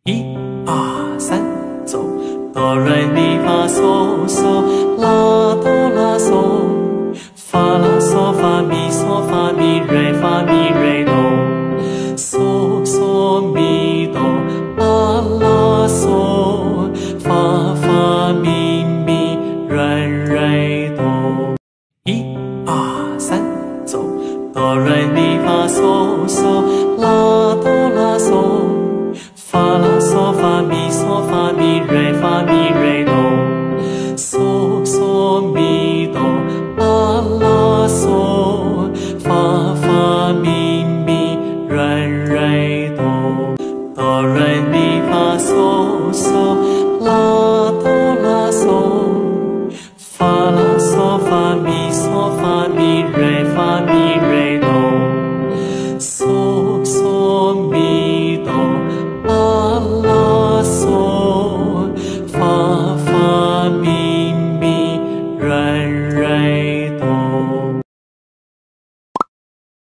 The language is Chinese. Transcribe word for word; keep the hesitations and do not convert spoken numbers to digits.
一二三，走，哆来咪发嗦嗦，拉哆拉嗦，发拉嗦发咪嗦发咪瑞发咪瑞哆，嗦嗦咪哆，拉拉嗦，发发咪咪瑞瑞哆。一二三，走，哆来咪发嗦嗦，拉哆拉嗦。发拉嗦发咪嗦发咪瑞发咪瑞哆，嗦嗦咪哆，拉拉嗦，发发咪咪瑞瑞哆，哆来咪发嗦嗦拉。